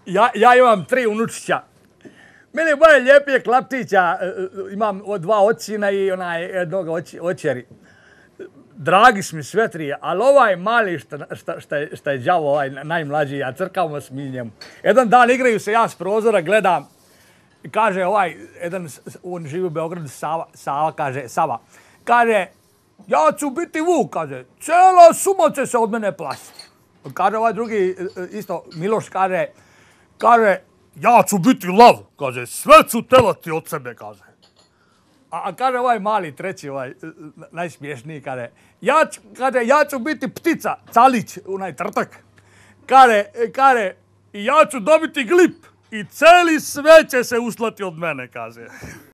Ja imam 3 unučića. Meni je bolje lijepije klapčića, imam 2 ocina i jednog očeri. Dragi su mi sve 3, ali ovaj mali šta je đavo, ovaj najmlađi, ja crkamo s njemu. Jedan dan igraju se, ja s prozora gledam i kaže on živi u Beogradu, Sava, kaže, ja ću biti Vuk, kaže, cijela suma će se od mene plasiti. Kaže ovaj drugi, isto, Miloš, kaže, ja ću biti lav, kaže, sve ću telati od sebe, kaže. A kaže ovaj mali treći, ovaj najsmješniji, kaže, ja ću biti ptica, calić, onaj trtak. Kaže, ja ću dobiti glip i cijeli sve će se uslati od mene, kaže.